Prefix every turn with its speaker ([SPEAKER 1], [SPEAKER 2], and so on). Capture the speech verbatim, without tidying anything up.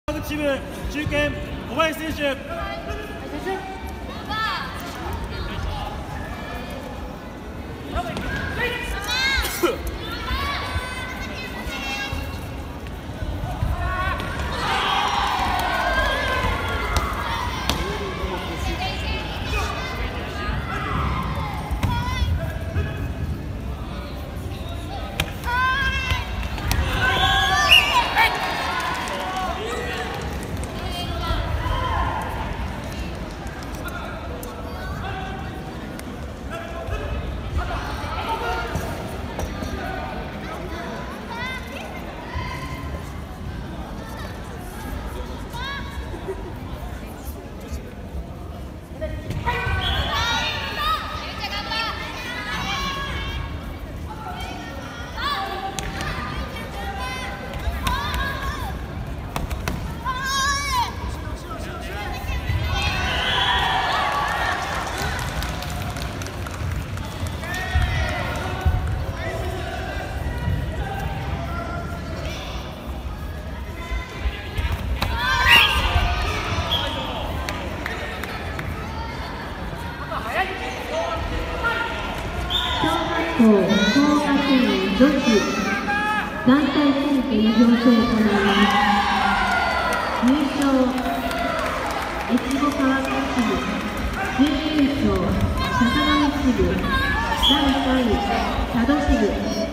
[SPEAKER 1] チーム中堅小林選手。
[SPEAKER 2] 高校学院女子団体戦記の表彰を行います。入賞越後川越支部、準優勝坂上支部、だいさんい佐渡支部。